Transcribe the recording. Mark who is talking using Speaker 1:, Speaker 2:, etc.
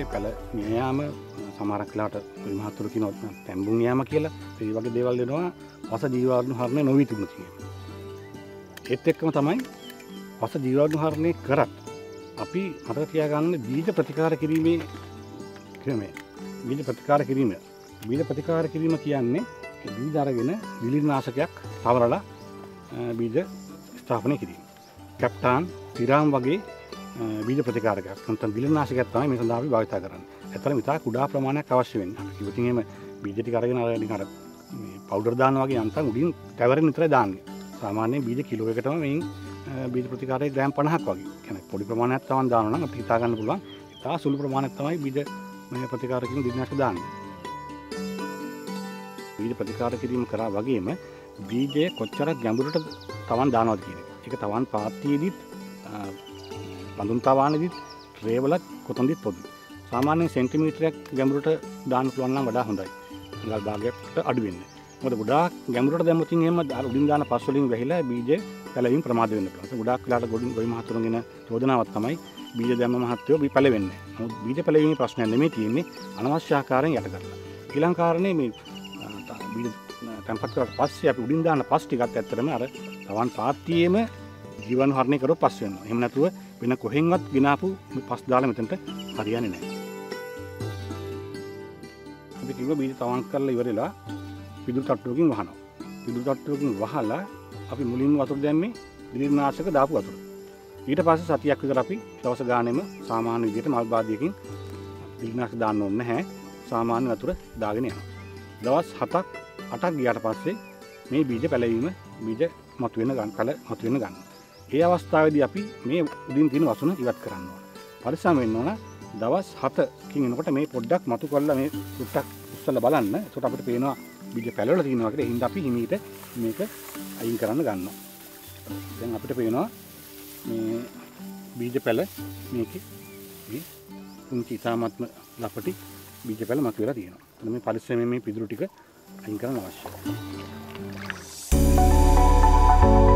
Speaker 1: පැල නියාම සමහරක් වෙලාවට මහතුරු කියනවා තැඹුම් නියාම කියලා. ඒ වගේ දේවල් දෙනවා වස ජීවාණු හරණය නොවි තිබුණ තියෙනවා. ඒත් එක්කම තමයි වස ජීවාණු හරණය කරත් අපි මතක තියාගන්න බීජ ප්‍රතිකාර කිරීමේ ක්‍රමය. බීජ ප්‍රතිකාර කිරීම කියන්නේ බීජ අරගෙන විලිනාශකයක් පවරලා බීජ ස්ථාපනය කිරීම. කැප්ටාන් තිරාම් වගේ බීජ ප්‍රතිකාරකයක් නැත්නම් විලිනාශකයක් තමයි මේ සඳහා අපි භාවිත කරන්නේ. ඇත්තටම ඉතා කුඩා ප්‍රමාණයක් අවශ්‍ය වෙන්නේ. අපි කිව්වොත් එහෙම බීජ ටික අරගෙන අර මේ පවුඩර් දානවා වගේ යන්තම් උඩින් කැවරෙන් විතරයි දාන්නේ. සාමාන්‍යයෙන් බීජ කිලෝ එකටම මේන් බීජ ප්‍රතිකාරයේ ග්‍රෑම් 50ක් වගේ. කියන්නේ පොඩි ප්‍රමාණයක් තවන් දානවා නම් අපිට හිතා ගන්න පුළුවන් ඉතා සුළු ප්‍රමාණයක් තමයි බීජ මේ ප්‍රතිකාර කිරීම දිනකට දාන්නේ. බීජ ප්‍රතිකාර කිරීම කරා වගේම බීජය කොච්චර ගැඹුරට තවන් දානවද කියන එක. ඒක තවන් පාත්තියේදීත් බඳුන් තවානේදීත් ට්‍රේවලත් කොතනදීත් පොදුයි. සාමාන්‍යයෙන් සෙන්ටිමීටරයක් ගැඹුරට දාන්න පුළුවන් නම් වඩා හොඳයි. අඟල් භාගයකට අඩු වෙන්නේ. මොකද ගොඩාක් ගැඹුරට දැම්මොත් එහෙම උඩින් දාන පස් වලින් වැහිලා බීජ පැලවීම ප්‍රමාද වෙන්න පුළුවන්. ගොඩාක් වෙලාට ගොවි මහතුරුන්ගෙන චෝදනාවක් තමයි බීජ දැම්ම මහත්වෝ පැලවෙන්නේ. නමුත් බීජ පැලවීමේ ප්‍රශ්නයක් නෙමෙයි තියෙන්නේ අනවශ්‍ය ආකාරයෙන් යට කරලා. ඊළඟ කාරණේ මේ බීජ තැම්පත් කරලා පස්සේ අපි උඩින් දාන පස් ටිකත් ඇත්තටම අර තවන් පාත්තියේම ජීවාණු හරණය කරොත් පස් වෙනවා. එහෙම නැතුව වෙන කොහෙන්වත් ගినాපු පස් දාලා මෙතනට හරියන්නේ නැහැ. අපි කිව්ව බීජ තවන් කරලා ඉවරලා පිදුරු තට්ටුවකින් වහනවා. පිදුරු තට්ටුවකින් වහලා අපි මුලින් වතුර දැම්මේ විලිනාශක දාපු වතුර. ඊට පස්සේ සතියක් විතර අපි දවස් ගානෙම සාමාන්‍ය විදිහට මල් බාදියකින් විලිනාශක දාන්න ඕනේ නැහැ. සාමාන්‍ය වතුර දාගෙන යනවා. දවස් 7ක් 8ක් ගියාට පස්සේ මේ බීජ පැලවීම බීජ මතුවෙන ගන්න. ඒ අවස්ථාවේදී අපි මේ උඩින් තියෙන වසුන ඉවත් කරන්න ඕන. පරිස්සම් වෙන්න ඕන. දවස් 7කින් එනකොට මේ පොඩ්ඩක් මතු කරලා මේ සුට්ටක් උස්සලා බලන්න. ඒකට අපිට පේනවා බීජ පැලවල තියෙනවා කියලා. ඒ හින්දා අපි හිමීට මේක අයින් කරන්න ගන්නවා. දැන් අපිට පේනවා මේ බීජ පැල මේකේ මේ පුංචි ඉතාමත්ම ලපටි බීජ පැල මතුවලා තියෙනවා. එතන මේ පරිස්සමෙන් මේ පිදුරු ටික අයින් කරන්න අවශ්‍යයි.